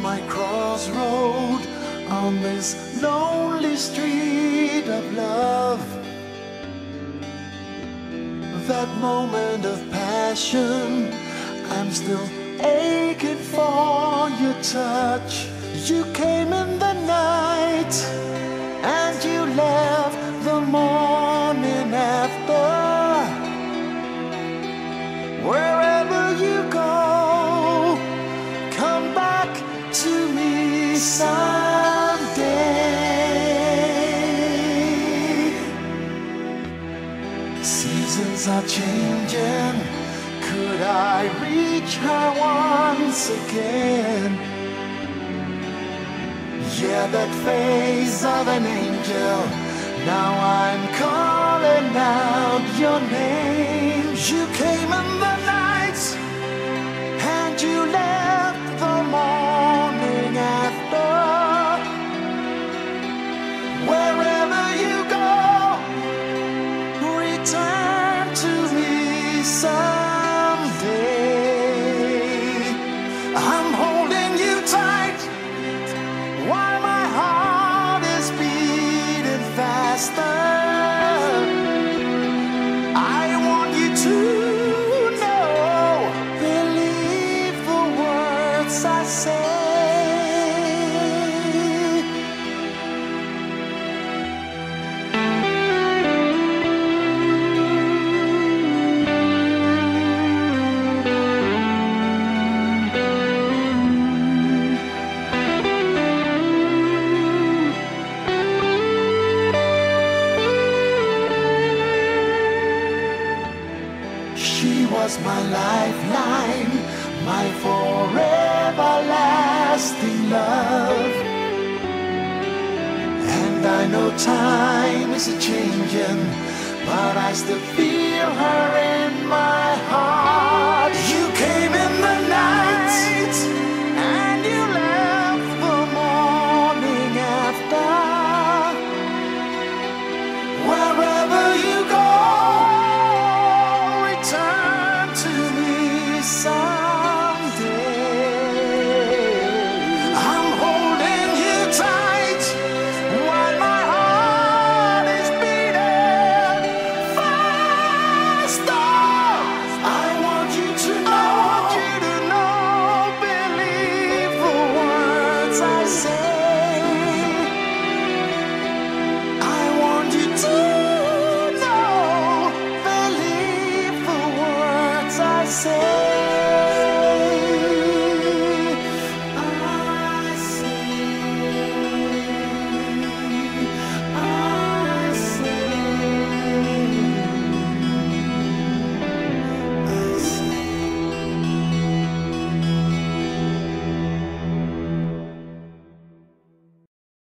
my crossroad on this lonely street of love. That moment of passion, I'm still aching for your touch. You came in the night and you left the morning after. Wherever you go, come back to me someday. Seasons are changing. Could I reach her once again? Yeah, that face of an angel. Now I'm calling out your name. You came in the night and you left the morning after. Wherever you go, return to me someday. I'm holding you tight while my heart is beating faster. I want you to know, believe the words I say. She was my lifeline, my forever lasting love. And I know time is a-changing, but I still feel her in my heart. You came in the night and you left the morning after. Wherever you go, say